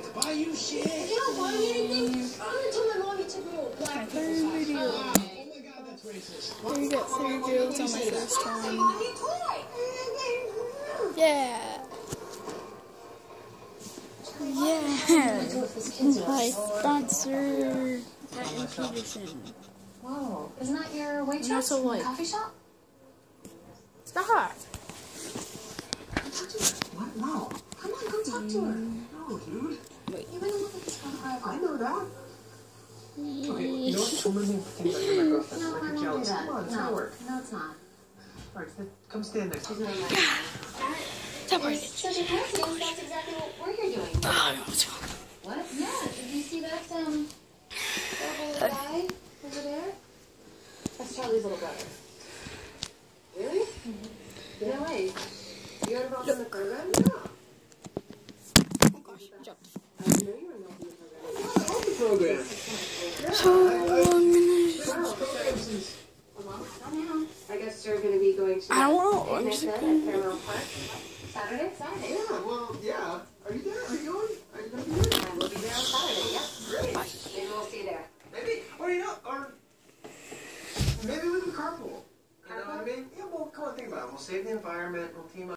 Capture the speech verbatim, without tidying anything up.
to buy you shit. You don't buy me anything? I'm gonna tell my mom you took me to a black Third video. Oh my god, that's racist. There you go, three videos on my first Say, one. Mom, you toy. Yeah. Yeah. My sponsor, Patton Peterson. Whoa, isn't that your waitress And also, in the like- coffee shop? Stop. What? No. Come on, go talk to her. No, dude. Wait. You went to look at this one forever. I know that. Okay, you know what? I'm gonna pretend like you're my girlfriend. No, Like I you're won't do jealous. that. Come on, it's no, gonna work. no, it's not. Alright, then come stand next to me. Stop It's such a coincidence. That's exactly what we're here doing. What? Yeah. Did you see that um little guy over there? That's Charlie's little brother. Really? Mm-hmm. No way. You got involved in the program? No. Oh gosh, jumped. I didn't know you were involved in the program. I love the program. So I'm gonna. Well, not now. I guess you're going to be going to I don't know. the I'm event just at gonna- Fairmount Park. Saturday? Saturday. Yeah, well, yeah. Are you there? Are you going? Are you going to be there? I will be there on Saturday, yep. Great. Maybe we'll see you there. Maybe, or you know, or maybe we can carpool. You know what I mean? Yeah, well, come on, think about it. We'll save the environment. We'll team up.